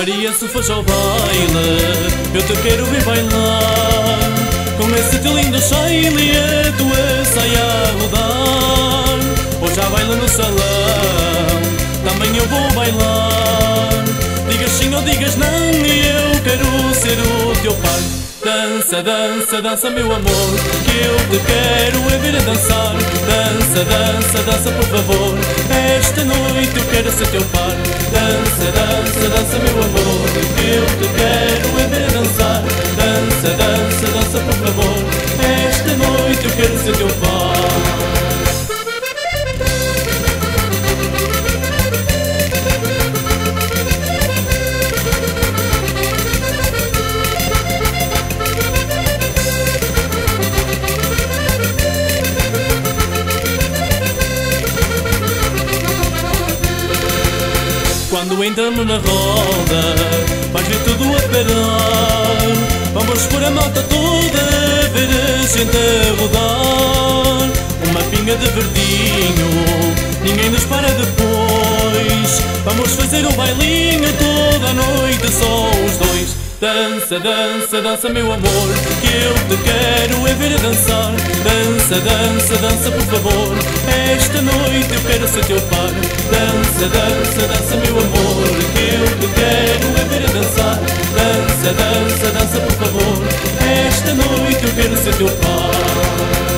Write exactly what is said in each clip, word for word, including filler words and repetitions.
Maria, se fores ao baile, eu te quero ver bailar, com esse teu lindo shine e a tua saia a rodar. Hoje já baila no salão, também eu vou bailar. Digas sim ou digas não, e eu quero ser o teu par. Dança, dança, dança, meu amor, que eu te quero é ver a dançar. Dança, dança, dança, por favor, esta noite eu quero ser teu par. Dança, dança, dança, meu amor, que eu te quero é ver a dançar. Dança, dança, dança, por favor, esta noite eu quero ser teu par. Quando entramos na roda, vais ver tudo a parar. Vamos pôr a malta toda a ver a gente a rodar. Uma pinga de verdinho, ninguém nos para depois. Vamos fazer um bailinho toda a noite, só os dois. Dança, dança, dança, meu amor, que eu te quero é ver a dançar. Dança, dança, dança, por favor, esta noite eu quero ser teu par. Dança, dança, dança, meu amor, que eu te quero é ver a dançar. Dança, dança, dança, por favor, esta noite eu quero ser teu par.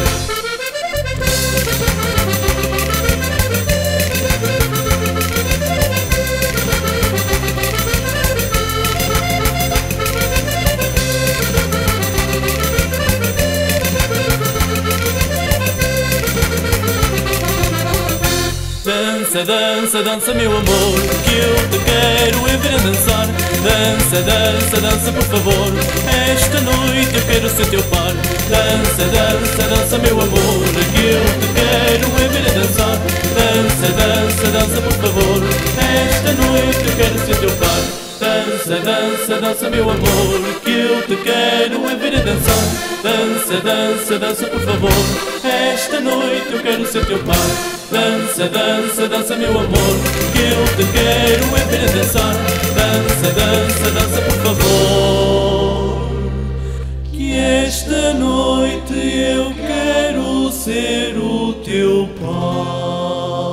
Dança, dança, dança, meu amor, que eu te quero é ver a dançar. Dança, dança, dança, por favor, esta noite eu quero ser teu par. Dança, dança, dança, meu amor, que eu te quero é ver a dançar. Dança, dança, dança, por favor, esta noite eu quero ser teu par. Dança, dança, dança, meu amor, que eu te quero é ver a dançar. Dança, dança, dança, por favor, esta noite eu quero ser teu par. Dança, dança, dança, meu amor, que eu te quero é ver a dançar. Dança, dança, dança, por favor, que esta noite eu quero ser o teu par.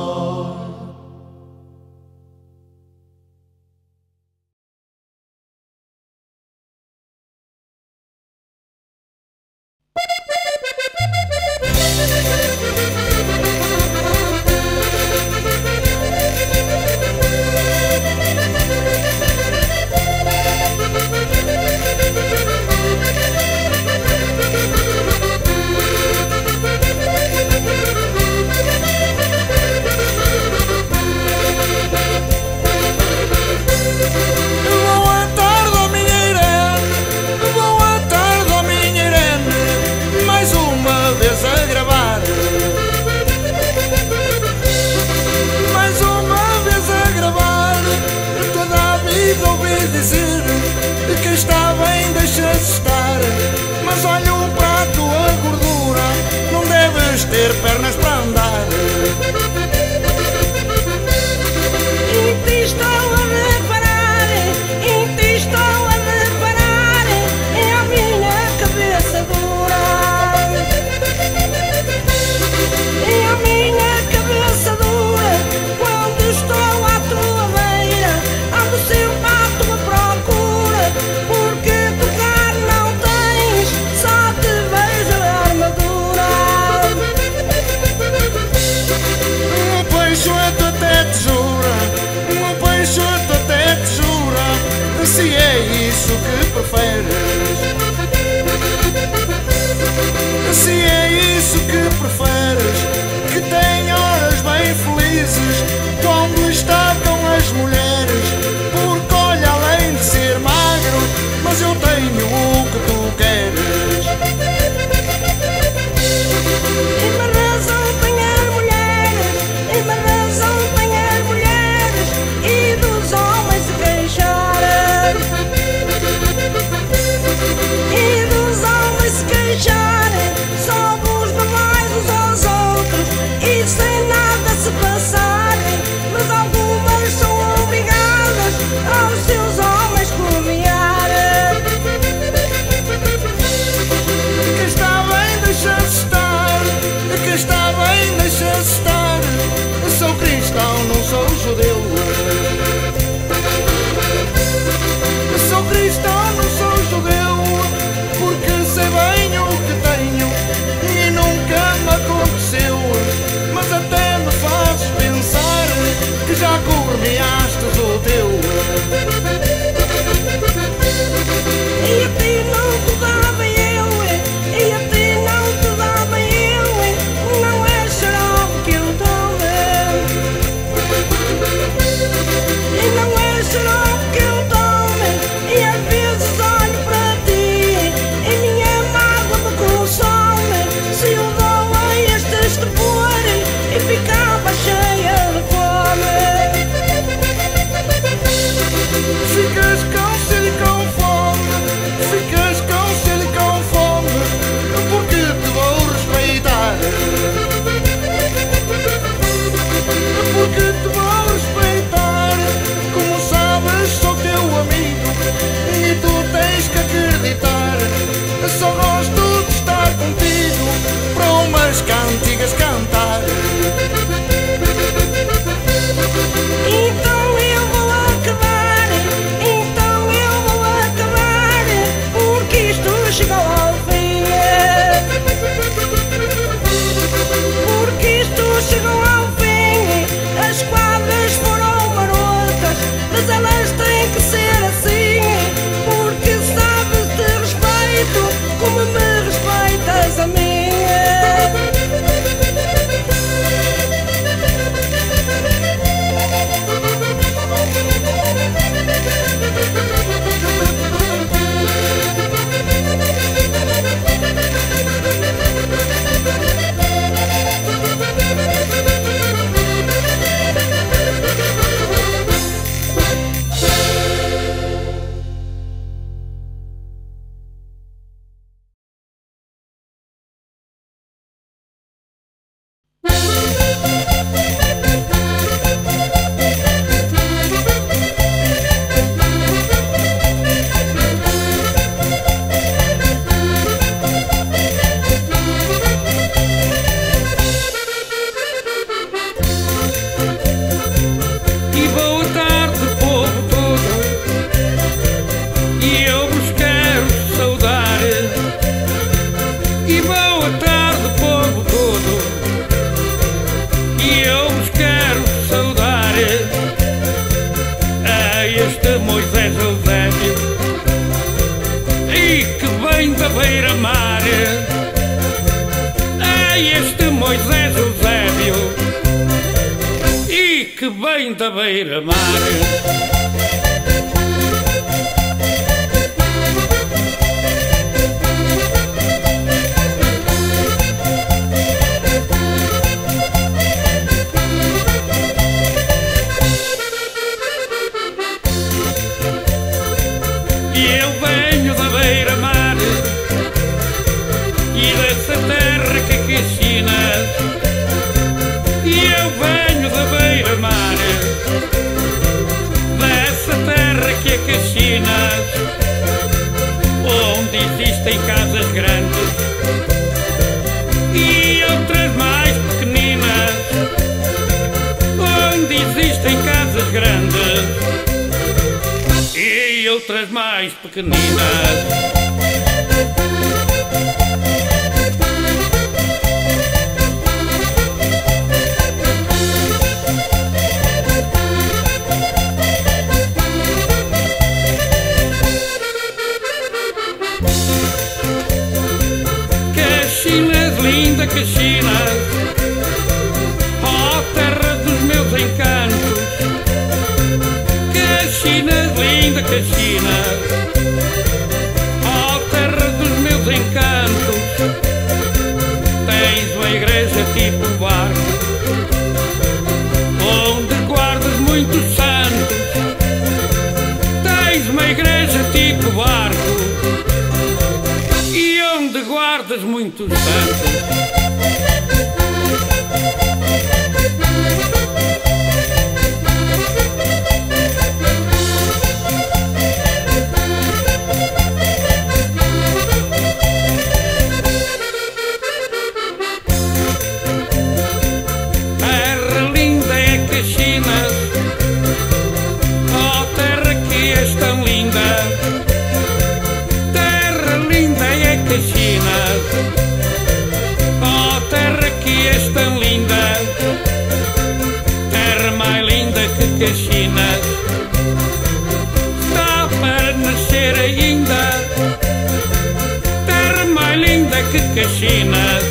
Ter pernas para andar. Em ti estou a reparar, em ti estou a reparar, é a minha cabeça dura, é a minha cabeça dura. Quando estou à tua beira, ando sempre à tua procura, porque tocar não tens, só te vejo a armadura. Peixoto até te jura, um peixoto até te jura, se é isso que preferes, se é isso que preferes, que tem horas bem felizes quando está com as mulheres, porque olha, além de ser magro, mas eu tenho o que tu queres. E uma razão tem as mulheres, e uma razão tem as mulheres, e dos homens se queixarem, e dos homens se queixarem, só vos dá mais uns aos outros. estava cheia de fome. Ficas com sede e com fome, ficas com sede e com fome, porque te vou respeitar. Porque te vou respeitar. Como sabes, sou teu amigo e tu tens que acreditar. Só gosto de estar contigo para umas cantigas cantar. Então eu vou acabar, então eu vou acabar, porque isto chegou ao fim. Porque isto chegou ao fim. As quadras foram marotas, mas elas têm que ser assim, porque sabes de respeito como me respeitas a mim. Da beira-mar. E eu venho da beira-mar e dessa terra que aqui ensinas. E eu venho da beira-mar, dessa terra que aqui ensinas, onde existem casas grandes e outras mais pequeninas. Onde existem casas grandes e outras mais pequeninas. Caxinas, linda Caxinas, ó terra dos meus encantos. Caxinas, linda Caxinas, ó terra dos meus encantos. Tens uma igreja tipo barco, onde guardas muitos santos. Tens uma igreja tipo barco e onde guardas muitos santos. Terra linda é Caxinas, ó terra que és tão linda. Terra linda é Caxinas, ó terra que és tão linda. Terra mais linda que Caxinas está para nascer ainda. Terra mais linda que Caxinas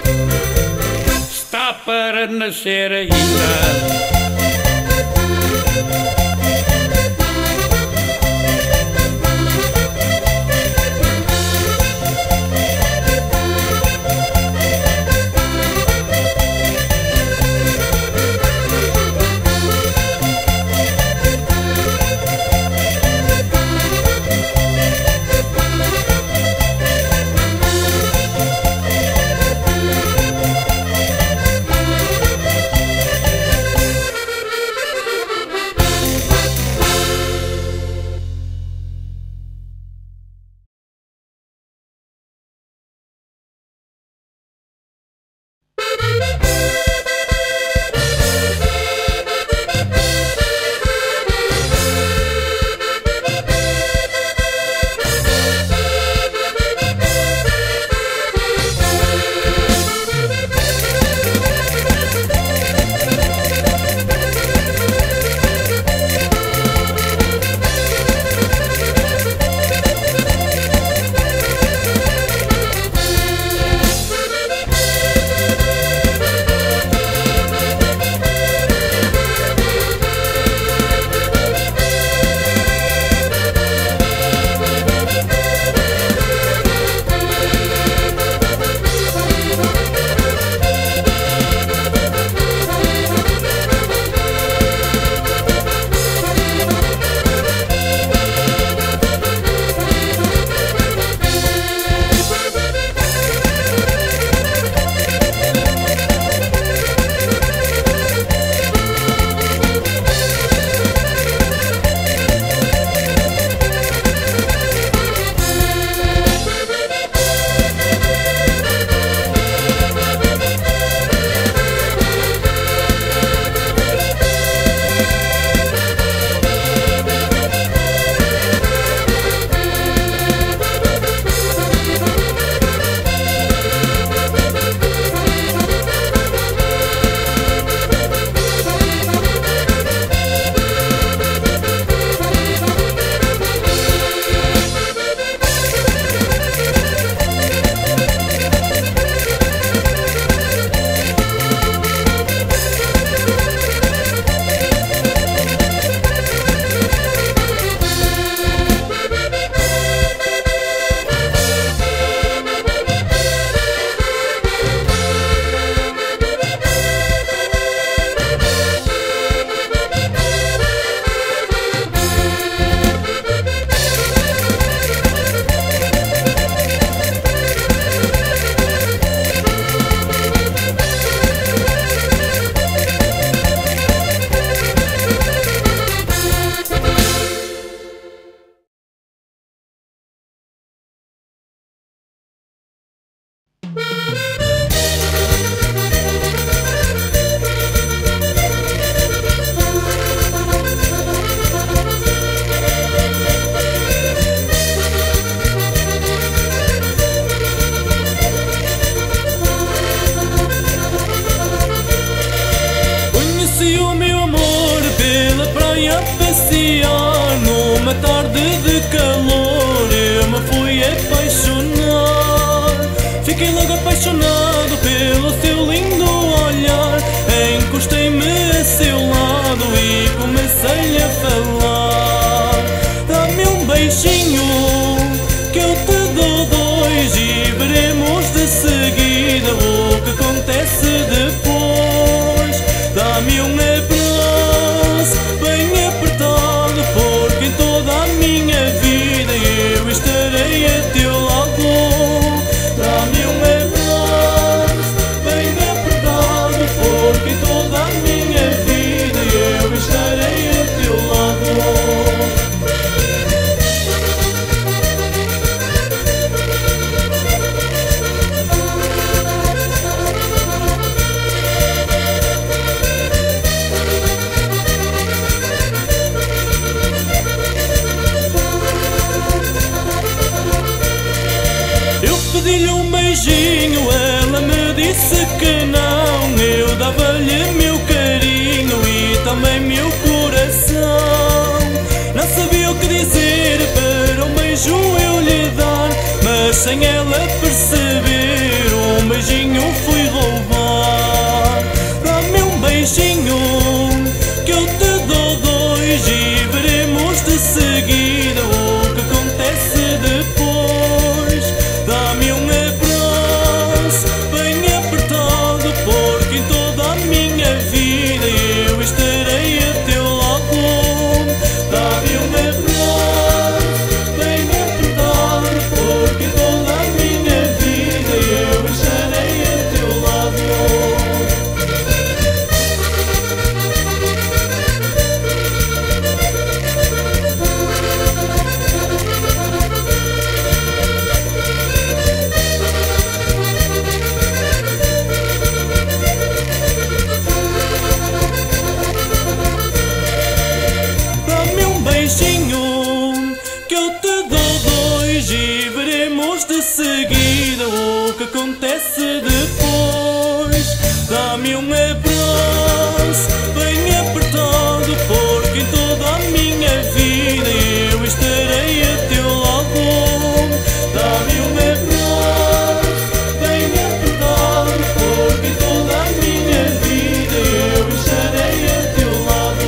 está para nascer ainda. foi a passear numa tarde de calor. Eu me fui apaixonar, fiquei logo apaixonado pelo seu lindo olhar. Encostei-me a seu lado e comecei-lhe a falar: dá-me um beijinho que eu te dou dois e veremos de seguida o que acontece depois. Dá-me um abraço bem apertado, porque em toda a minha vida eu estarei a teu lado. Dá-me um abraço bem apertado, porque em toda a minha vida eu estarei a teu lado. Pedi-lhe um beijinho, ela me disse que não. Eu dava-lhe meu carinho e também meu coração. Não sabia o que dizer para um beijo eu lhe dar, mas sem ela perceber um beijinho fui roubar. Dá-me um beijinho que eu te dou dois e veremos de seguida o que acontece depois. Dá-me um abraço bem apertado, porque em toda a minha vida eu estarei a teu lado. Dá-me um abraço bem apertado, porque em toda a minha vida eu estarei a teu lado. Dá-me um beijinho que eu te dou dois e veremos de seguida o que acontece depois. Dá-me um abraço bem apertado, porque em toda a minha vida eu estarei a teu lado. Dá-me um abraço bem apertado, porque em toda a minha vida eu estarei a teu lado.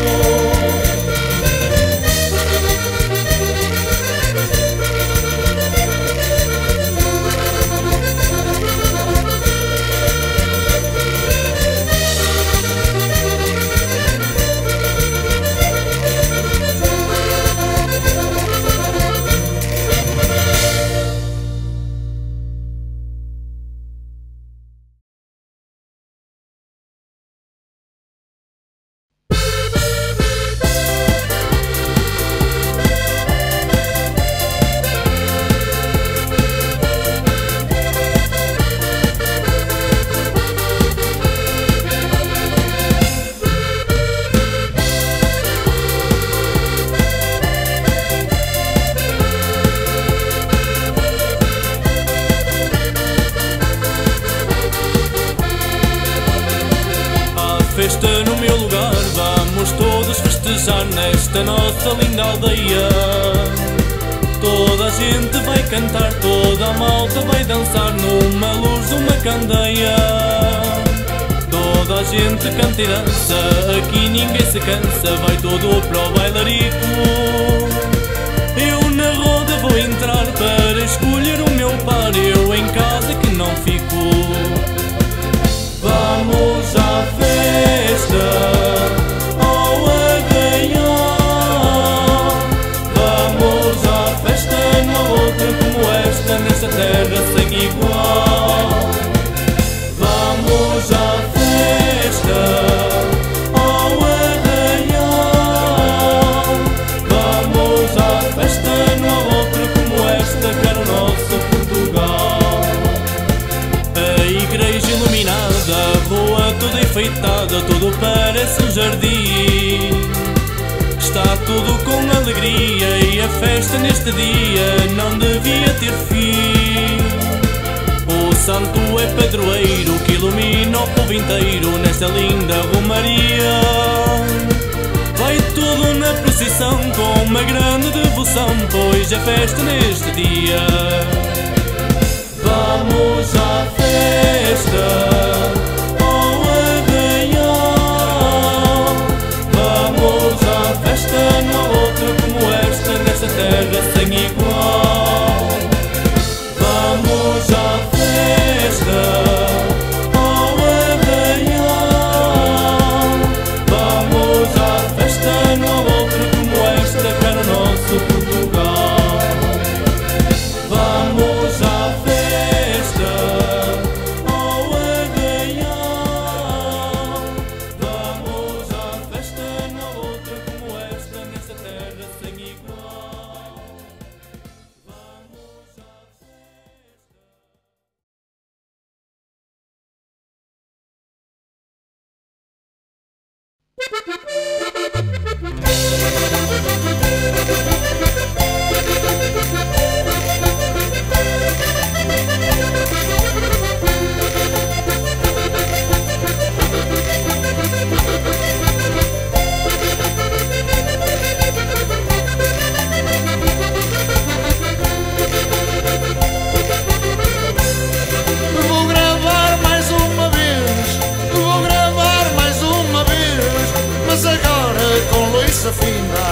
Festa no meu lugar, vamos todos festejar nesta nossa linda aldeia. Toda a gente vai cantar, toda a malta vai dançar numa luz de uma candeia. Toda a gente canta e dança, aqui ninguém se cansa, vai todo para o bailarico. Eu na roda vou entrar para escolher o meu par, eu em casa que não fico. Vamos à festa, ao arraial. Vamos à festa, não outra como esta, nesta terra sem igual. Vamos à festa, ao arraial. Vamos à festa, não outra como esta, quero o nosso Portugal. A igreja iluminada, a rua toda enfeitada, tudo parece um jardim. Está tudo com alegria e a festa neste dia não devia ter fim. O santo é padroeiro que ilumina o povo inteiro nesta linda romaria. Vai tudo na uma grande devoção, pois é festa neste dia. Vamos à festa, ao arraial. Vamos à festa, não há outra como esta, nesta terra sem igual. Vamos à festa, ao arraial. Vamos à festa, não há outra como esta, cá no nosso Portugal. Vamos à festa, ao arraial. Vamos à festa, não há outra como esta, nesta terra sem igual. Vamos à Vou gravar mais uma vez, vou gravar mais uma vez, mas agora com Luísa Fina.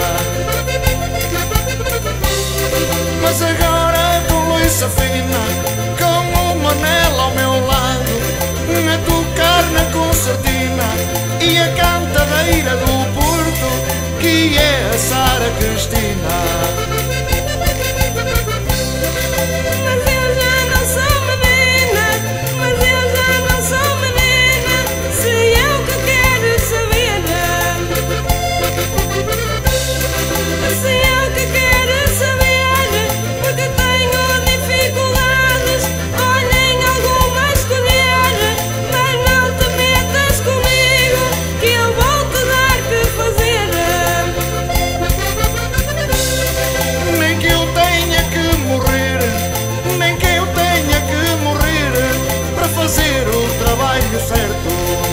Mas agora com Luísa Fina, com o Manel ao meu lado, a tocar na concertina e a cantadeira do Porto, que é a Sara Cristina. Mas eu já não sou menina, mas eu já não sou menina, se eu que quero saber. Se eu que quero saber, porque tenho dificuldades, olhem alguma escolher, mas não te metas comigo, que eu vou te dar que fazer. Nem que eu tenha que morrer, nem que eu tenha que morrer, para fazer o trabalho certo.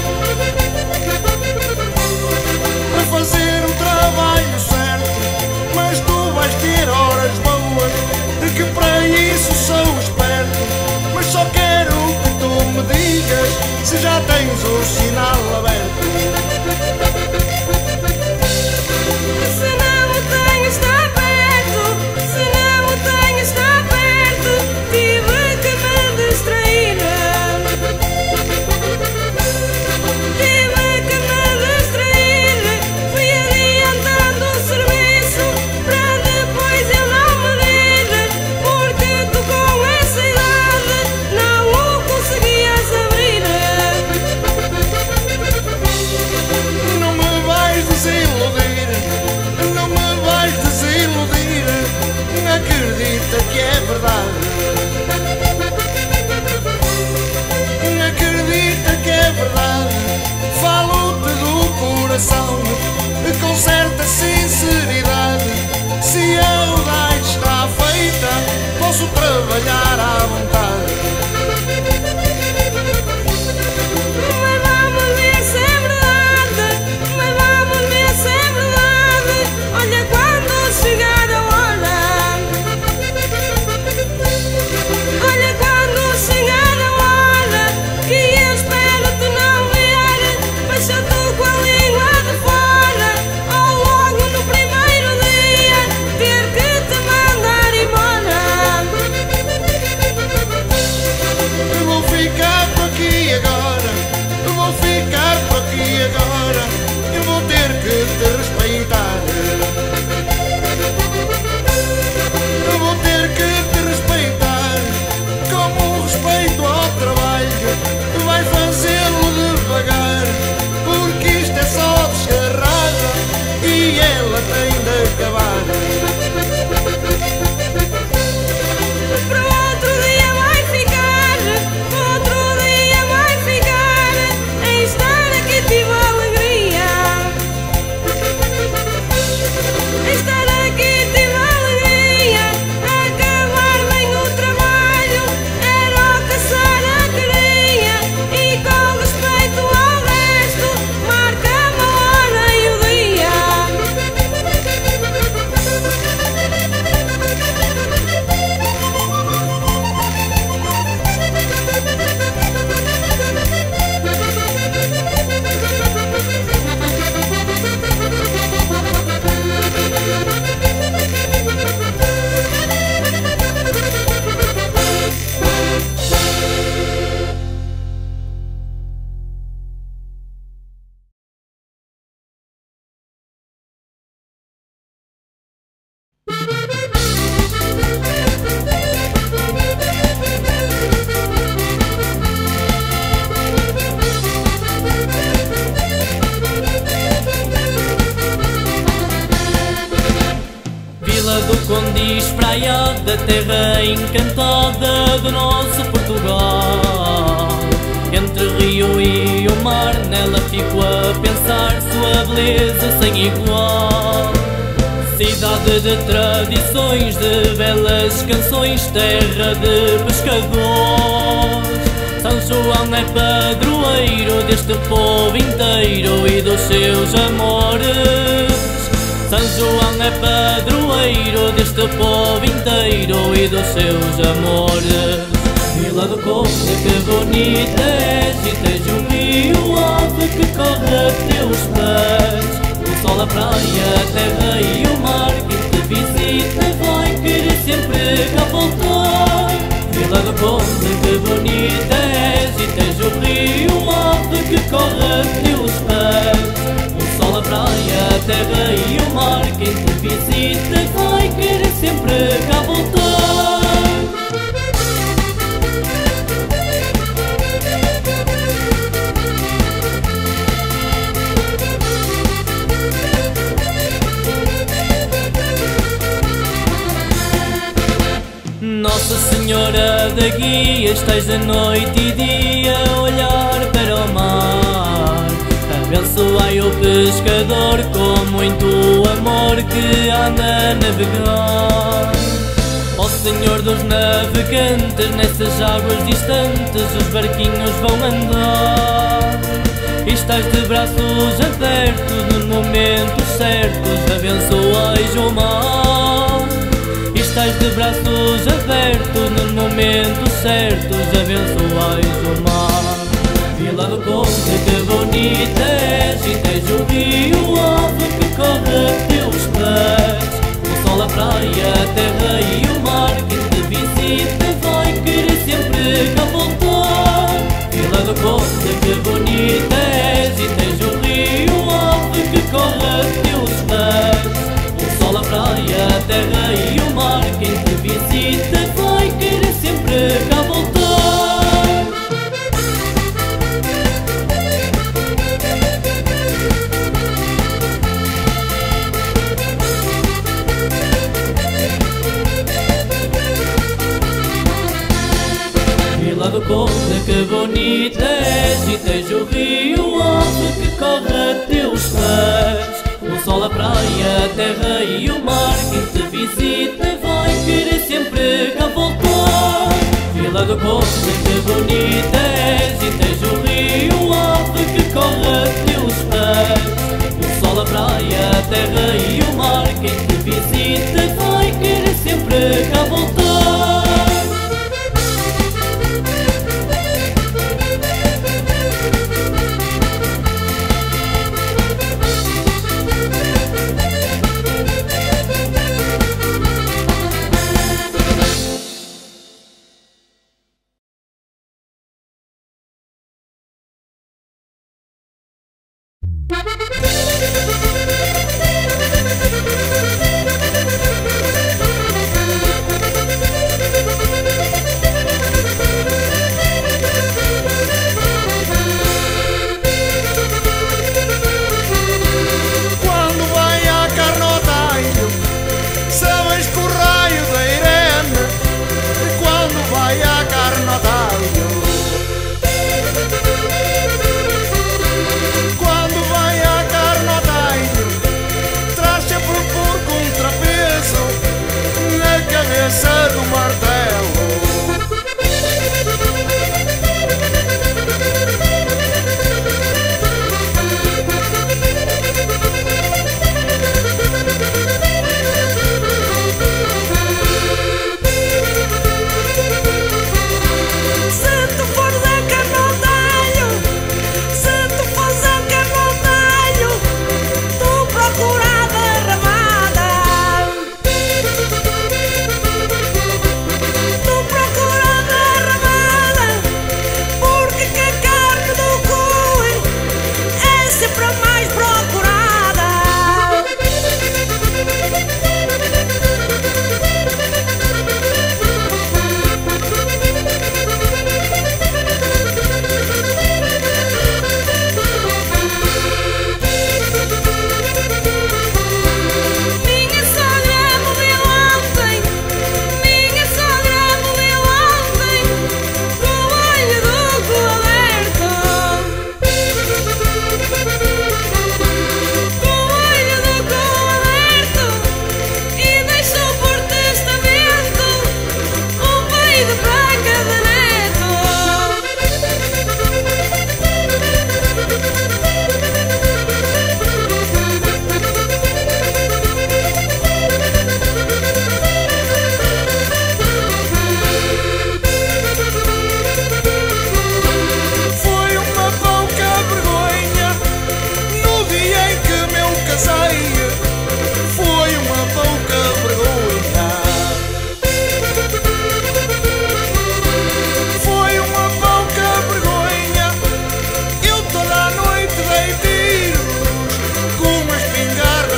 Para fazer o trabalho certo, mas tu vais ter horas boas, que para isso sou esperto. Mas só quero que tu me digas se já tens o sinal aberto. Se não o tenho, está perto. Se não o tenho, está perto. Tive que me distrair. Tive que me distrair. Fui adiantando o serviço para depois eu não me rir, porque tu com essa idade não o conseguias abrir. Não me vais desiludir, não me vais desiludir, acredita que é verdade. Acredita que é verdade, falo-te do coração, com certa sinceridade. Se a idade está feita, posso trabalhar à vontade. Mas vamos ver se é verdade, mas vamos ver se é verdade. Olha quando chegar a hora, olha quando chegar a hora, que eu espero te não ver, fecha tu com a língua de fora, ou logo no primeiro dia ter que te mandar embora. Eu vou ficar por aqui agora, eu vou ficar por aqui agora, eu vou ter que te respeitar. Eu vou ter que te respeitar, como respeito ao trabalho, vai fazê-lo devagar, porque isto é só desgarrada e ela tem de acabar. Para outro dia vai ficar, para outro dia vai ficar, em estar aqui tive alegria, em estar aqui tive alegria, acabar bem o trabalho, era o que a Sara queria, e com respeito ao resto, marca-me a hora e o dia. do Conde espraiada, terra encantada do nosso Portugal. Entre o rio e o mar, nela fico a pensar sua beleza sem igual. Cidade de tradições, de belas canções, terra de pescadores. São João é padroeiro deste povo inteiro e dos seus amores. São João é padroeiro deste povo inteiro e dos seus amores. Vila do Conde, que bonita és, e tens o rio ave que corre a teus pés. O sol, a praia, a terra e o mar, quem te visita vai querer sempre cá voltar. Vila do Conde, que bonita és, e tens o rio ave que corre a teus pés. O sol, a praia, a terra e o mar, quem te visita vai querer sempre cá voltar. Nossa Senhora da Guia, estás de noite e dia a olhar para o mar. Abençoai o pescador com muito amor que anda a navegar. Ó Senhor dos navegantes, nessas águas distantes os barquinhos vão andar. E estás de braços abertos nos momentos certos, abençoais o mar. Estás de braços abertos nos momentos certos, abençoais o mar. Vila do Conde, que bonita és, e tens o rio ave que corre a teus pés. O sol, a praia, a terra e o mar, quem te visita vai querer sempre cá voltar. Vila do Conde, que bonita és, e tens o rio ave que corre a teus pés. O sol, a praia, a terra e o mar, quem te visita vai querer sempre cá voltar. Vila do Conde, que bonita és, e tens o rio ave que corre a teus pés. O sol, a praia, a terra e o mar, quem te visita vai querer sempre cá voltar. Vila do Conde, que bonita és, e tens o rio ave que corre a teus pés. O sol, a praia, a terra e o mar, quem te visita vai querer sempre cá voltar.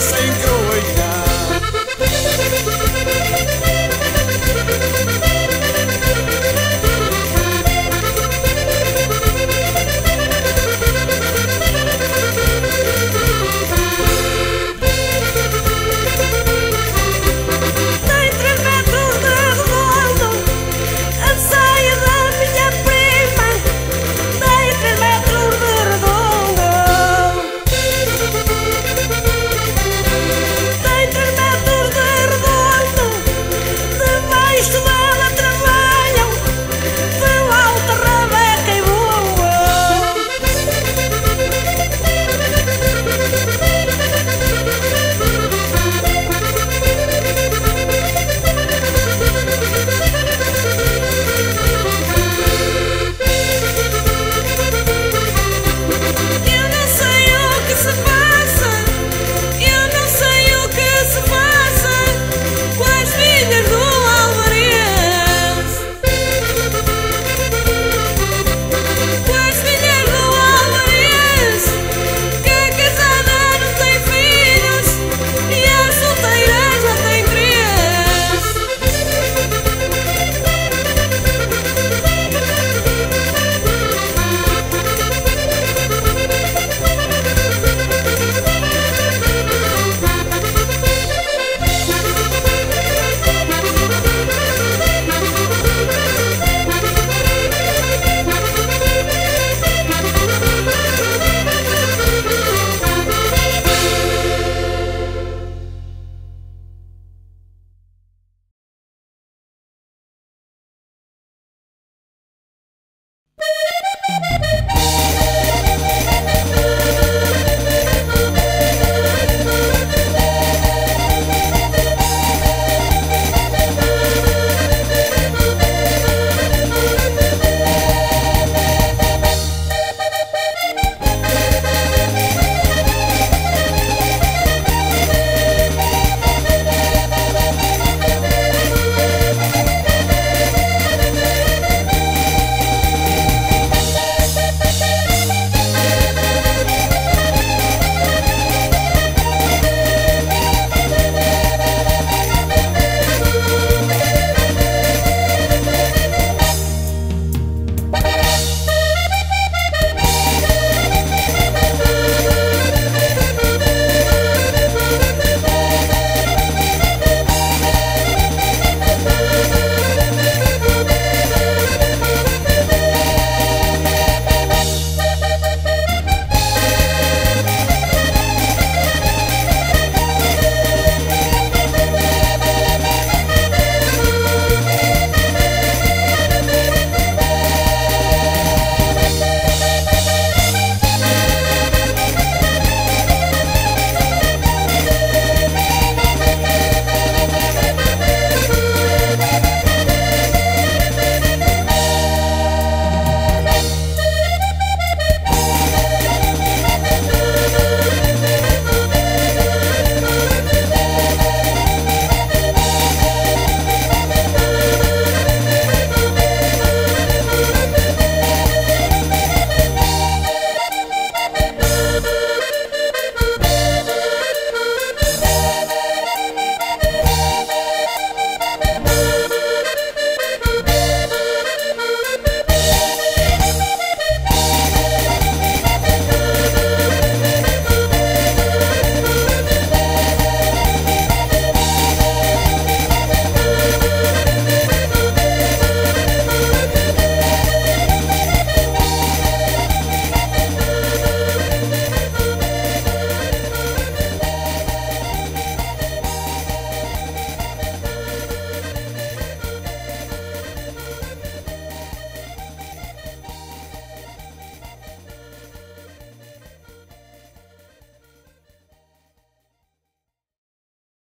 sem querer.